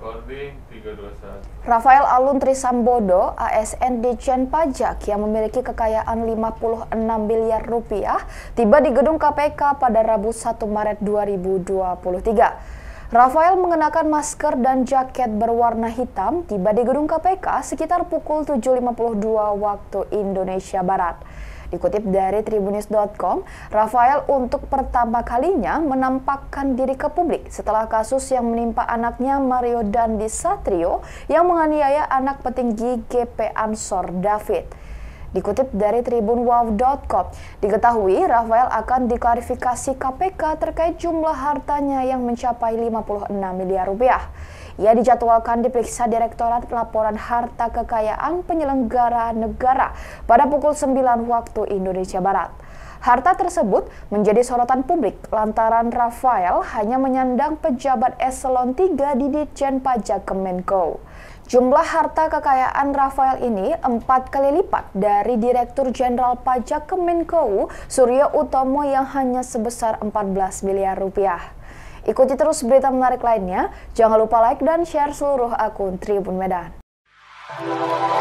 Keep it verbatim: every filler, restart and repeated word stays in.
Recording tiga dua satu. Rafael Alun Trisambodo, A S N Ditjen Pajak yang memiliki kekayaan lima puluh enam miliar rupiah, tiba di gedung K P K pada Rabu satu Maret dua ribu dua puluh tiga. Rafael mengenakan masker dan jaket berwarna hitam, tiba di gedung K P K sekitar pukul tujuh lima puluh dua waktu Indonesia Barat. Dikutip dari Tribunnews dot com, Rafael untuk pertama kalinya menampakkan diri ke publik setelah kasus yang menimpa anaknya Mario Dandi Satrio yang menganiaya anak petinggi G P Ansor David. Dikutip dari tribunwow dot com, diketahui Rafael akan diklarifikasi K P K terkait jumlah hartanya yang mencapai lima puluh enam miliar rupiah. Ia dijadwalkan diperiksa Direktorat Laporan Harta Kekayaan Penyelenggara Negara pada pukul sembilan waktu Indonesia Barat. Harta tersebut menjadi sorotan publik lantaran Rafael hanya menyandang pejabat eselon tiga di Ditjen Pajak Kemenko. Jumlah harta kekayaan Rafael ini empat kali lipat dari Direktur Jenderal Pajak Kemenko Suryo Utomo yang hanya sebesar empat belas miliar rupiah. Ikuti terus berita menarik lainnya, jangan lupa like dan share seluruh akun Tribun Medan.